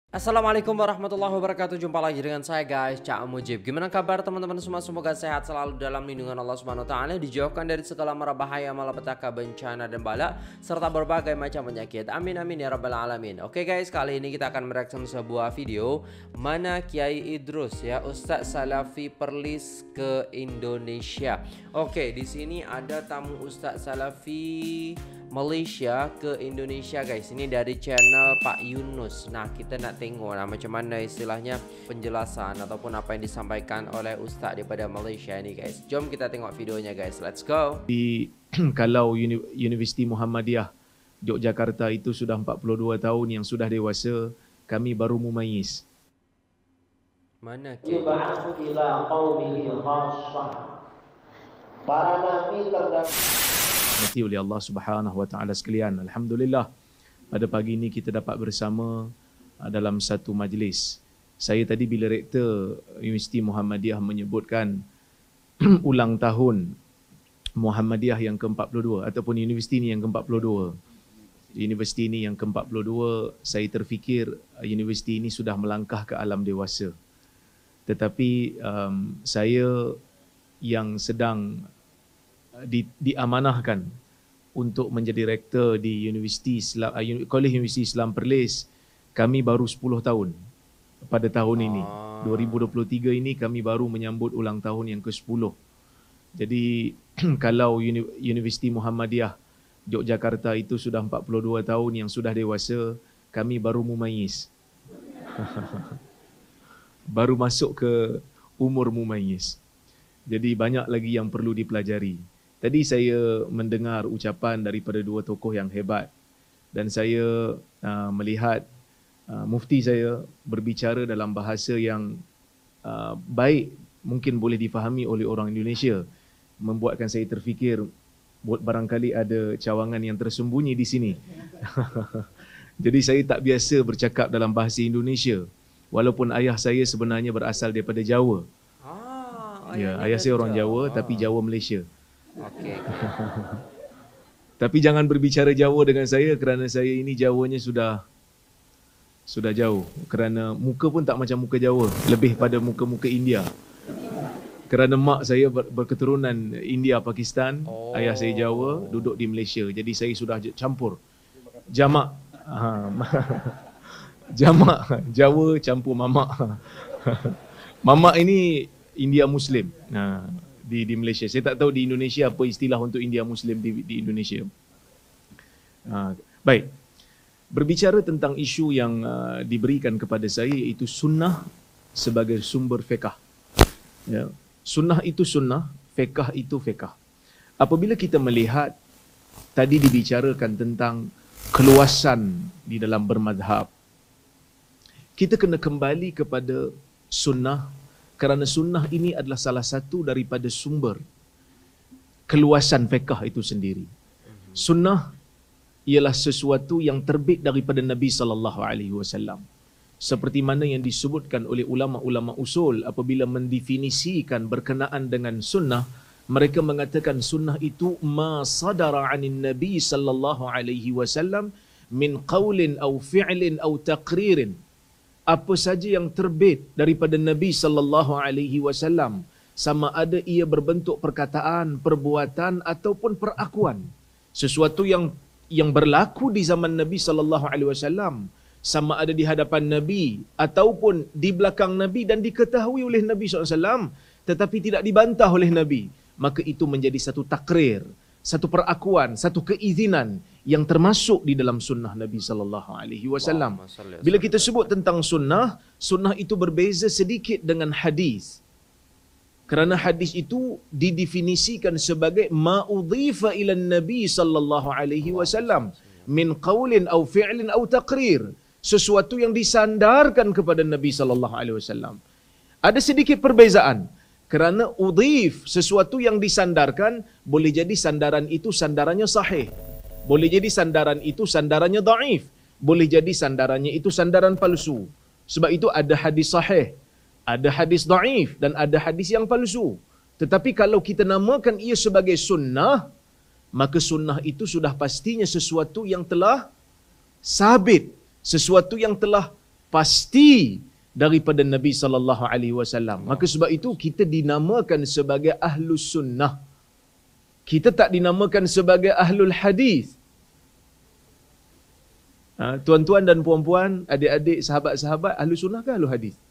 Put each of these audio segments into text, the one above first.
Assalamualaikum warahmatullahi wabarakatuh. Jumpa lagi dengan saya guys, Cak Mujib. Gimana kabar teman-teman semua? Semoga sehat selalu dalam lindungan Allah Subhanahu wa taala, dijauhkan dari segala mara bahaya, malapetaka, bencana dan bala serta berbagai macam penyakit. Amin amin ya rabbal alamin. Oke guys, kali ini kita akan mereaction sebuah video mana Kiai Idrus ya, Ustadz Salafi Perlis ke Indonesia. Oke, di sini ada tamu Ustadz Salafi Malaysia ke Indonesia guys. Ini dari channel Pak Yunus. Nah, kita nak tengok lah macam mana istilahnya penjelasan ataupun apa yang disampaikan oleh Ustaz daripada Malaysia ini guys. Jom kita tengok videonya guys. Let's go. Kalau Universiti Muhammadiyah Yogyakarta itu sudah 42 tahun yang sudah dewasa, kami baru mumayyiz. Mana para nabi mesti oleh Allah Subhanahu wa taala sekalian. Alhamdulillah, pada pagi ini kita dapat bersama dalam satu majlis. Saya tadi bila rektor Universiti Muhammadiyah menyebutkan ulang tahun Muhammadiyah yang ke-42 ataupun universiti ini yang ke-42. Universiti ini yang ke-42, saya terfikir universiti ini sudah melangkah ke alam dewasa. Tetapi saya yang sedang diamanahkan untuk menjadi rektor di Kolej Universiti Islam Perlis, kami baru 10 tahun pada tahun ini. 2023 ini kami baru menyambut ulang tahun yang ke-10. Jadi kalau Universiti Muhammadiyah Yogyakarta itu sudah 42 tahun yang sudah dewasa, kami baru mumayyiz. Baru masuk ke umur mumayyiz. Jadi banyak lagi yang perlu dipelajari. Tadi saya mendengar ucapan daripada dua tokoh yang hebat dan saya melihat mufti saya berbicara dalam bahasa yang baik, mungkin boleh difahami oleh orang Indonesia, membuatkan saya terfikir barangkali ada cawangan yang tersembunyi di sini. Jadi saya tak biasa bercakap dalam bahasa Indonesia walaupun ayah saya sebenarnya berasal daripada Jawa. Ya, ayah saya orang Jawa tapi Jawa Malaysia. Okey. Tapi jangan berbicara Jawa dengan saya kerana saya ini Jawanya sudah jauh. Kerana muka pun tak macam muka Jawa, lebih pada muka-muka India. Kerana mak saya berketurunan India Pakistan, ayah saya Jawa, duduk di Malaysia. Jadi saya sudah campur. Jamak. Jamak Jawa campur mamak. Mamak ini India Muslim. Di Malaysia. Saya tak tahu di Indonesia apa istilah untuk India Muslim di Indonesia. Baik. Berbicara tentang isu yang diberikan kepada saya, iaitu sunnah sebagai sumber fiqh. Ya. Sunnah itu sunnah, fiqh itu fiqh. Apabila kita melihat tadi dibicarakan tentang keluasan di dalam bermadhab, kita kena kembali kepada sunnah. Kerana sunnah ini adalah salah satu daripada sumber keluasan fiqh itu sendiri. Sunnah ialah sesuatu yang terbit daripada Nabi SAW. Seperti mana yang disebutkan oleh ulama-ulama usul apabila mendefinisikan berkenaan dengan sunnah, mereka mengatakan sunnah itu ma sadara 'anin Nabi SAW min qaulin aw fi'lin aw taqririn. Apa saja yang terbit daripada Nabi SAW, sama ada ia berbentuk perkataan, perbuatan ataupun perakuan. Sesuatu yang berlaku di zaman Nabi SAW, sama ada di hadapan Nabi ataupun di belakang Nabi dan diketahui oleh Nabi SAW, tetapi tidak dibantah oleh Nabi, maka itu menjadi satu takrir, satu perakuan, satu keizinan yang termasuk di dalam sunnah Nabi SAW. Bila kita sebut tentang sunnah, sunnah itu berbeza sedikit dengan hadis. Kerana hadis itu didefinisikan sebagai ma udhifa ila Nabi SAW min qaulin aw fi'lin aw taqrir. Sesuatu yang disandarkan kepada Nabi SAW. Ada sedikit perbezaan. Kerana udhif, sesuatu yang disandarkan, boleh jadi sandaran itu sandarannya sahih. Boleh jadi sandaran itu sandarannya dhaif. Boleh jadi sandarannya itu sandaran palsu. Sebab itu ada hadis sahih, ada hadis dhaif dan ada hadis yang palsu. Tetapi kalau kita namakan ia sebagai sunnah, maka sunnah itu sudah pastinya sesuatu yang telah sabit, sesuatu yang telah pasti daripada Nabi sallallahu alaihi wasallam. Maka sebab itu kita dinamakan sebagai ahlus sunnah. Kita tak dinamakan sebagai ahlul hadis. Tuan-tuan dan puan-puan, adik-adik, sahabat-sahabat, ahlus sunnah ke ahlul hadis?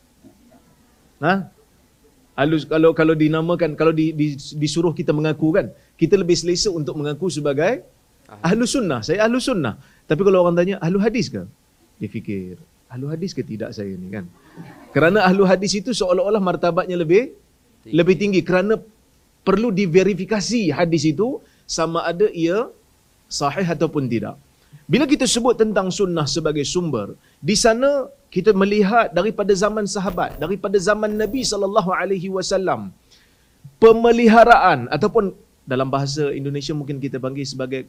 Kalau dinamakan, kalau disuruh kita mengaku kan, kita lebih selesa untuk mengaku sebagai ahlus sunnah. Saya ahlus sunnah. Tapi kalau orang tanya ahlul hadis ke? Dia fikir, ahlul hadis ke tidak saya ni kan? Kerana ahlul hadis itu seolah-olah martabatnya lebih tinggi kerana perlu diverifikasi hadis itu sama ada ia sahih ataupun tidak. Bila kita sebut tentang sunnah sebagai sumber, di sana kita melihat daripada zaman sahabat, daripada zaman Nabi sallallahu alaihi wasallam, pemeliharaan ataupun dalam bahasa Indonesia mungkin kita panggil sebagai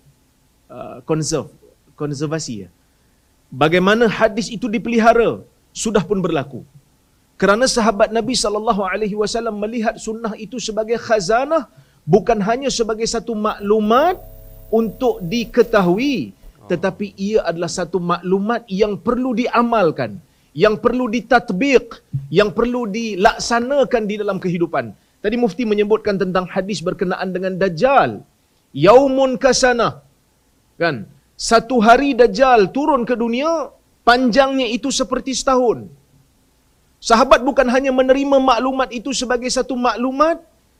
konservasi ya. Bagaimana hadis itu dipelihara sudah pun berlaku. Kerana sahabat Nabi sallallahu alaihi wasallam melihat sunnah itu sebagai khazanah, bukan hanya sebagai satu maklumat untuk diketahui, tetapi ia adalah satu maklumat yang perlu diamalkan, yang perlu ditatbiq, yang perlu dilaksanakan di dalam kehidupan. Tadi Mufti menyebutkan tentang hadis berkenaan dengan Dajjal. Yaumun kasanah. Kan? Satu hari Dajjal turun ke dunia, panjangnya itu seperti setahun. Sahabat bukan hanya menerima maklumat itu sebagai satu maklumat,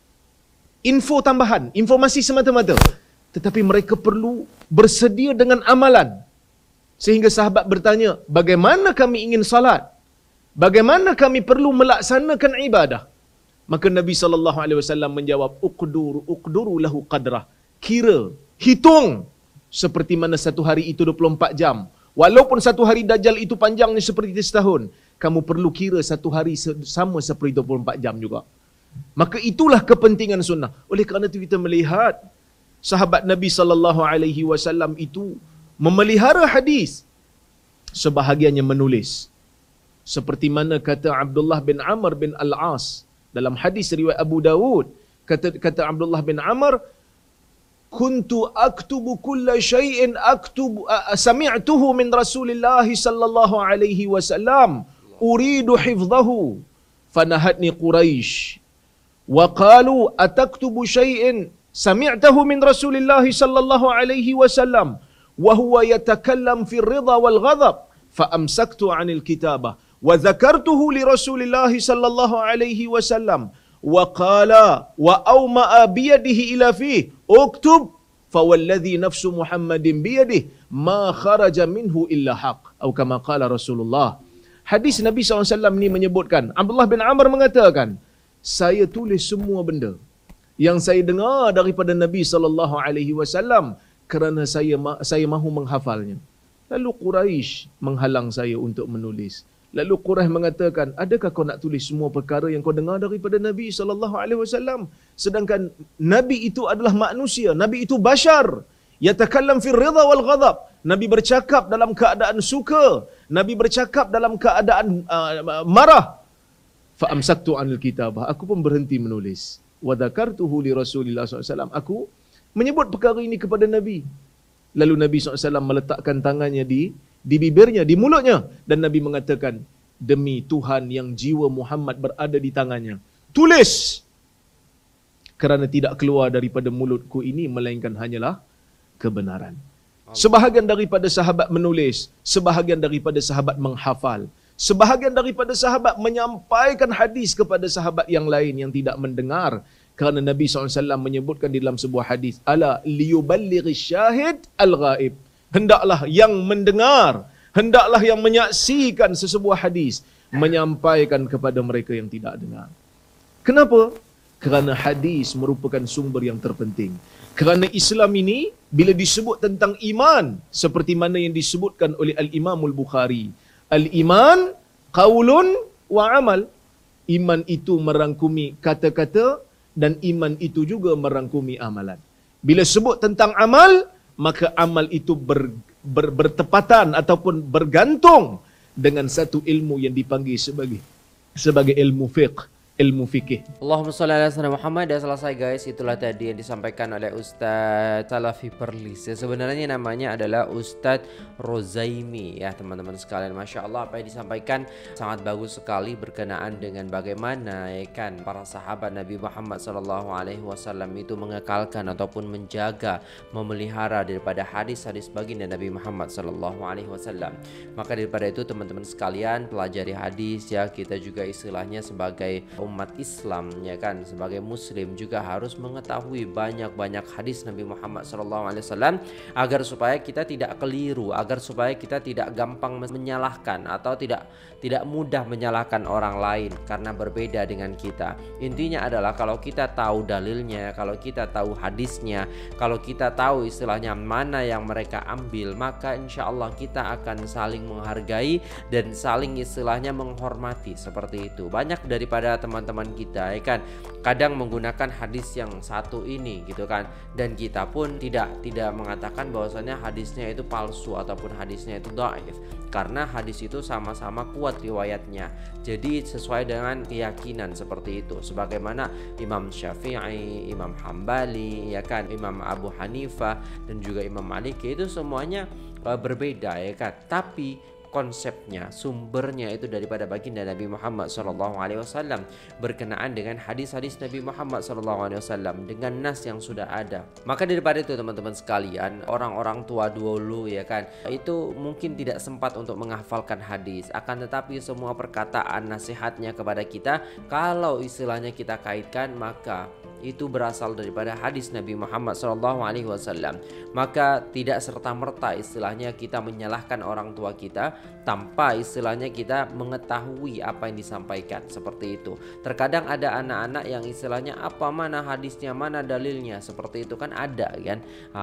info tambahan, informasi semata-mata. Tetapi mereka perlu bersedia dengan amalan. Sehingga sahabat bertanya, bagaimana kami ingin salat? Bagaimana kami perlu melaksanakan ibadah? Maka Nabi SAW menjawab, uqduru lahu qadrah. Kira, hitung seperti mana satu hari itu 24 jam. Walaupun satu hari Dajjal itu panjangnya seperti setahun, kamu perlu kira satu hari sama seperti 24 jam juga. Maka itulah kepentingan sunnah. Oleh kerana itu kita melihat sahabat Nabi SAW itu memelihara hadis, sebahagiannya menulis. Seperti mana kata Abdullah bin Amr bin Al-As dalam hadis riwayat Abu Dawud, kata Abdullah bin Amr, kuntu aktubu kulla syai'in aktubu sami'tuhu min Rasulillah sallallahu alaihi wasallam uridu hifdhahu fanahatni Quraisy wa qalu ataktubu syai'in sami'tahu min Rasulillah sallallahu alaihi wasallam wa huwa yatakallam fi ar-ridha wal ghadab fa amsaktu 'anil kitabah wa dhakartuhu li Rasulillah sallallahu alaihi wasallam wa qala wa awma'a bi yadihi ila fihi uktub fa walladhi nafsu Muhammadin bi yadihi ma kharaja minhu illa haqq atau kama qala Rasulullah. Hadis Nabi SAW ni menyebutkan, Abdullah bin Amr mengatakan, saya tulis semua benda yang saya dengar daripada Nabi SAW kerana saya mahu menghafalnya. Lalu Quraisy menghalang saya untuk menulis. Lalu Quraisy mengatakan, adakah kau nak tulis semua perkara yang kau dengar daripada Nabi SAW? Sedangkan Nabi itu adalah manusia, Nabi itu bashar. Yatakallam fil ridha wal ghadab. Nabi bercakap dalam keadaan suka, Nabi bercakap dalam keadaan marah. Fa amsaktu 'anil kitabah. Aku pun berhenti menulis. Wa dzakartuhu li Rasulillah SAW. Aku menyebut perkara ini kepada Nabi. Lalu Nabi SAW meletakkan tangannya di bibirnya, di mulutnya. Dan Nabi mengatakan, demi Tuhan yang jiwa Muhammad berada di tangannya, tulis! Kerana tidak keluar daripada mulutku ini, melainkan hanyalah kebenaran. Sebahagian daripada sahabat menulis, sebahagian daripada sahabat menghafal, sebahagian daripada sahabat menyampaikan hadis kepada sahabat yang lain yang tidak mendengar. Kerana Nabi SAW menyebutkan di dalam sebuah hadis, ala liyuballighish syahid al-ghaib. Hendaklah yang mendengar, hendaklah yang menyaksikan sesebuah hadis, menyampaikan kepada mereka yang tidak dengar. Kenapa? Kerana hadis merupakan sumber yang terpenting. Kerana Islam ini, bila disebut tentang iman, seperti mana yang disebutkan oleh Al-Imam Al-Bukhari, Al-iman qaulun wa amal. Iman itu merangkumi kata-kata, dan iman itu juga merangkumi amalan. Bila sebut tentang amal, maka amal itu bertepatan ataupun bergantung dengan satu ilmu yang dipanggil sebagai ilmu fiqh, ilmu fikih. Allahumma sholli ala sayyidina Muhammad. Dan selesai guys, itulah tadi yang disampaikan oleh Ustadz Salafi Perlis. Ya, sebenarnya namanya adalah Ustadz Rozaimi ya teman-teman sekalian. Masya Allah apa yang disampaikan sangat bagus sekali berkenaan dengan bagaimana ya kan para sahabat Nabi Muhammad SAW itu mengekalkan ataupun menjaga, memelihara daripada hadis-hadis baginda Nabi Muhammad SAW. Maka daripada itu teman-teman sekalian, pelajari hadis ya, kita juga istilahnya sebagai umat Islam ya kan, sebagai muslim juga harus mengetahui banyak-banyak hadis Nabi Muhammad SAW agar supaya kita tidak keliru, agar supaya kita tidak gampang menyalahkan atau tidak mudah menyalahkan orang lain karena berbeda dengan kita. Intinya adalah kalau kita tahu dalilnya, kalau kita tahu hadisnya, kalau kita tahu istilahnya mana yang mereka ambil, maka insya Allah kita akan saling menghargai dan saling istilahnya menghormati seperti itu. Banyak daripada teman-teman kita ya kan kadang menggunakan hadis yang satu ini gitu kan, dan kita pun tidak mengatakan bahwasanya hadisnya itu palsu ataupun hadisnya itu dhaif, karena hadis itu sama-sama kuat riwayatnya. Jadi sesuai dengan keyakinan seperti itu, sebagaimana Imam Syafi'i, Imam Hambali ya kan, Imam Abu Hanifah dan juga Imam Maliki itu semuanya berbeda ya kan, tapi konsepnya, sumbernya itu daripada baginda Nabi Muhammad SAW berkenaan dengan hadis-hadis Nabi Muhammad SAW dengan nas yang sudah ada. Maka daripada itu teman-teman sekalian, orang-orang tua dulu ya kan itu mungkin tidak sempat untuk menghafalkan hadis, akan tetapi semua perkataan nasihatnya kepada kita kalau istilahnya kita kaitkan maka itu berasal daripada hadis Nabi Muhammad SAW. Maka tidak serta-merta istilahnya kita menyalahkan orang tua kita tanpa istilahnya kita mengetahui apa yang disampaikan seperti itu. Terkadang ada anak-anak yang istilahnya apa mana hadisnya, mana dalilnya, seperti itu kan ada kan.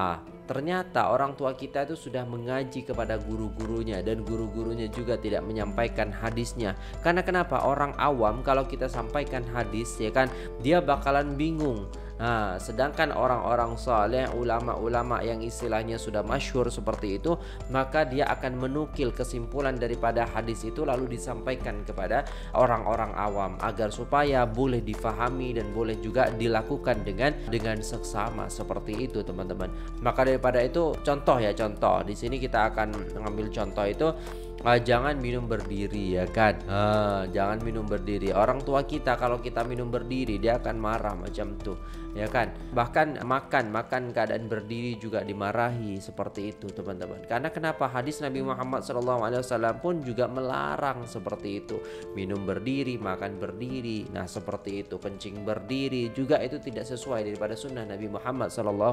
Ternyata orang tua kita itu sudah mengaji kepada guru-gurunya dan guru-gurunya juga tidak menyampaikan hadisnya. Karena kenapa? Orang awam kalau kita sampaikan hadis ya kan dia bakalan bingung. Sedangkan orang-orang saleh, ulama-ulama yang istilahnya sudah masyhur seperti itu, maka dia akan menukil kesimpulan daripada hadis itu lalu disampaikan kepada orang-orang awam agar supaya boleh difahami dan boleh juga dilakukan dengan seksama seperti itu teman-teman. Maka daripada itu contoh di sini kita akan mengambil contoh itu. Jangan minum berdiri ya kan, jangan minum berdiri. Orang tua kita kalau kita minum berdiri dia akan marah macam tuh ya kan. Bahkan makan keadaan berdiri juga dimarahi seperti itu teman-teman. Karena kenapa? Hadis Nabi Muhammad SAW pun juga melarang seperti itu, minum berdiri, makan berdiri. Nah seperti itu, kencing berdiri juga itu tidak sesuai daripada sunnah Nabi Muhammad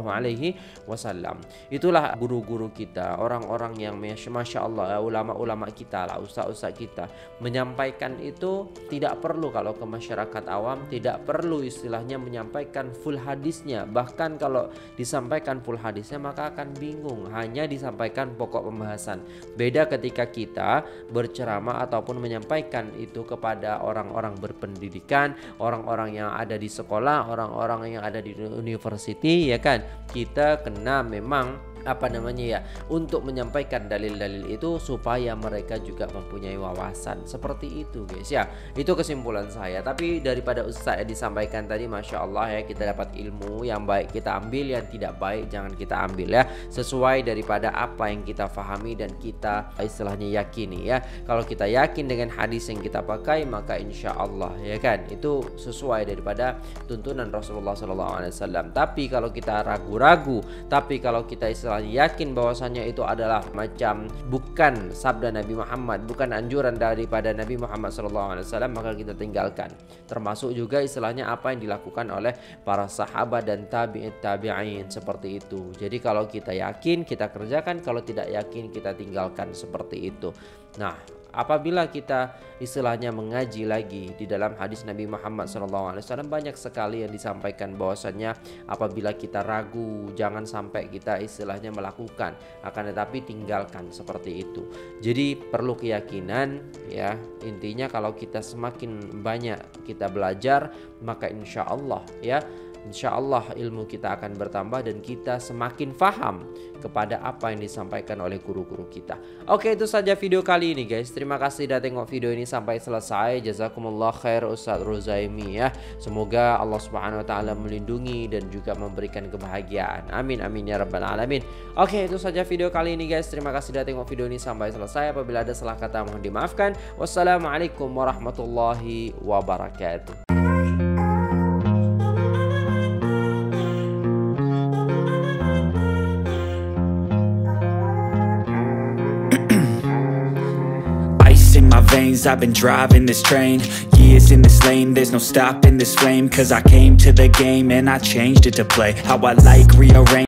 SAW. Itulah guru-guru kita, orang-orang yang masya Allah, ulama-ulama kita lah, ustaz-ustaz kita menyampaikan itu tidak perlu kalau ke masyarakat awam, tidak perlu istilahnya menyampaikan full hadisnya. Bahkan kalau disampaikan full hadisnya maka akan bingung, hanya disampaikan pokok pembahasan. Beda ketika kita berceramah ataupun menyampaikan itu kepada orang-orang berpendidikan, orang-orang yang ada di sekolah, orang-orang yang ada di university ya kan, kita kena memang untuk menyampaikan dalil-dalil itu supaya mereka juga mempunyai wawasan seperti itu guys ya. Itu kesimpulan saya. Tapi daripada ustaz yang disampaikan tadi masya Allah ya, kita dapat ilmu yang baik kita ambil, yang tidak baik jangan kita ambil ya, sesuai daripada apa yang kita fahami dan kita istilahnya yakini ya. Kalau kita yakin dengan hadis yang kita pakai maka insya Allah ya kan itu sesuai daripada tuntunan Rasulullah SAW. Tapi kalau kita ragu-ragu, tapi kalau kita yakin bahwasannya itu adalah macam bukan sabda Nabi Muhammad, bukan anjuran daripada Nabi Muhammad SAW, maka kita tinggalkan. Termasuk juga istilahnya apa yang dilakukan oleh para sahabat dan tabi'in seperti itu. Jadi kalau kita yakin kita kerjakan, kalau tidak yakin kita tinggalkan seperti itu. Nah apabila kita istilahnya mengaji lagi di dalam hadis Nabi Muhammad SAW, banyak sekali yang disampaikan bahwasannya apabila kita ragu jangan sampai kita istilahnya melakukan, akan tetapi tinggalkan seperti itu. Jadi perlu keyakinan ya. Intinya kalau kita semakin banyak kita belajar maka insya Allah ya insya Allah ilmu kita akan bertambah dan kita semakin paham kepada apa yang disampaikan oleh guru-guru kita. Oke, itu saja video kali ini guys. Terima kasih sudah tengok video ini sampai selesai. Jazakumullah khair Ustadz Ruzaimi ya. Semoga Allah Subhanahu wa taala melindungi dan juga memberikan kebahagiaan. Amin amin ya rabbal alamin. Oke, itu saja video kali ini guys. Terima kasih sudah tengok video ini sampai selesai. Apabila ada salah kata mohon dimaafkan. Wassalamualaikum warahmatullahi wabarakatuh. In my veins, I've been driving this train, years in this lane, there's no stopping this flame, cause I came to the game and I changed it to play how I like, rearrange